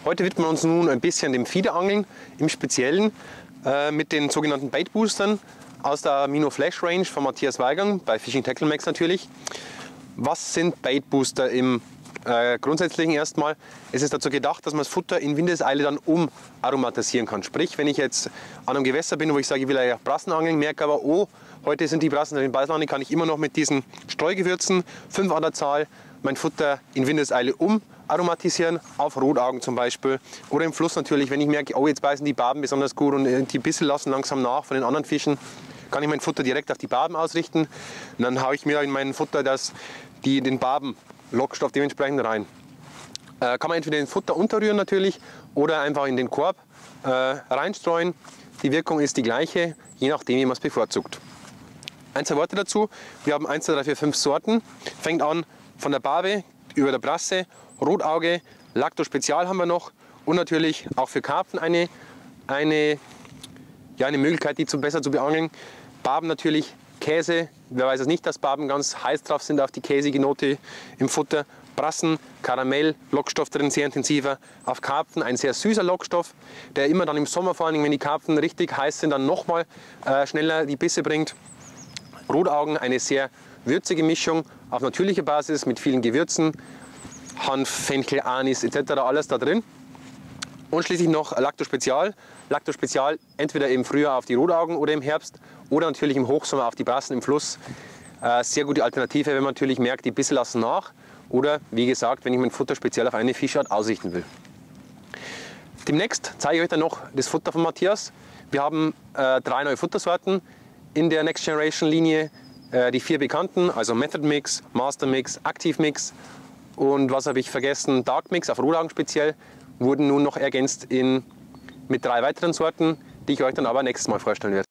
Heute widmen wir uns nun ein bisschen dem Fiederangeln, im Speziellen mit den sogenannten Bait Boostern aus der Amino Flash Range von Matthias Weigang, bei Fishing Tackle Max natürlich. Was sind Bait Booster im Grundsätzlichen erstmal? Es ist dazu gedacht, dass man das Futter in Windeseile dann umaromatisieren kann. Sprich, wenn ich jetzt an einem Gewässer bin, wo ich sage, ich will ja Brassen angeln, merke aber, oh, heute sind die Brassen in Beißlande, kann ich immer noch mit diesen Streugewürzen, 5 an der Zahl, mein Futter in Windeseile umaromatisieren, auf Rotaugen zum Beispiel. Oder im Fluss natürlich, wenn ich merke, oh, jetzt beißen die Barben besonders gut und die Bisse lassen langsam nach von den anderen Fischen, kann ich mein Futter direkt auf die Barben ausrichten. Und dann haue ich mir in mein Futter den Barben-Lockstoff dementsprechend rein. Kann man entweder in Futter unterrühren natürlich oder einfach in den Korb reinstreuen. Die Wirkung ist die gleiche, je nachdem, wie man es bevorzugt. Ein, zwei Worte dazu. Wir haben 1, 2, 3, 4, 5 Sorten. Fängt an von der Barbe über der Brasse, Rotauge, Lacto Spezial haben wir noch und natürlich auch für Karpfen eine Möglichkeit, die besser zu beangeln. Barben natürlich, Käse, wer weiß es nicht, dass Barben ganz heiß drauf sind auf die käsige Note im Futter. Brassen, Karamell, Lockstoff drin, sehr intensiver. Auf Karpfen ein sehr süßer Lockstoff, der immer dann im Sommer, vor allem wenn die Karpfen richtig heiß sind, dann nochmal schneller die Bisse bringt. Rotaugen, eine sehr würzige Mischung auf natürlicher Basis mit vielen Gewürzen, Hanf, Fenchel, Anis etc. alles da drin. Und schließlich noch Lacto Spezial. Lacto Spezial entweder im Frühjahr auf die Rotaugen oder im Herbst oder natürlich im Hochsommer auf die Brassen im Fluss. Sehr gute Alternative, wenn man natürlich merkt, die Bisse lassen nach oder wie gesagt, wenn ich mein Futter speziell auf eine Fischart ausrichten will. Demnächst zeige ich euch dann noch das Futter von Matthias. Wir haben 3 neue Futtersorten in der Next Generation Linie. Die 4 bekannten, also Method Mix, Master Mix, Active Mix und was habe ich vergessen, Dark Mix auf Rotaugen speziell, wurden nun noch ergänzt mit 3 weiteren Sorten, die ich euch dann aber nächstes Mal vorstellen werde.